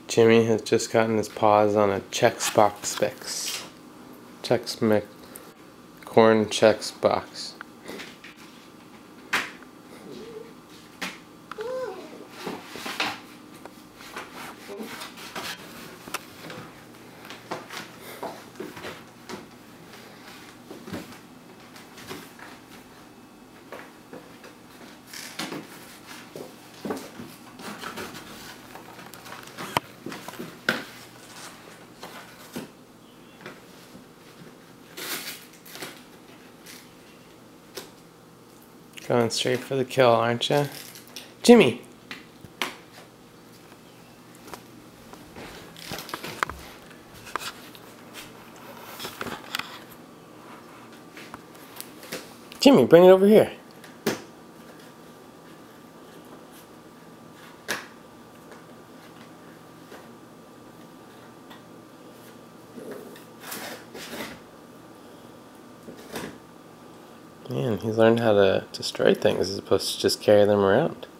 Jimmy has just gotten his paws on a Chex box fix. Corn Chex box. Going straight for the kill, aren't you? Jimmy! Jimmy, bring it over here. Man, he's learned how to destroy things as opposed to just carry them around.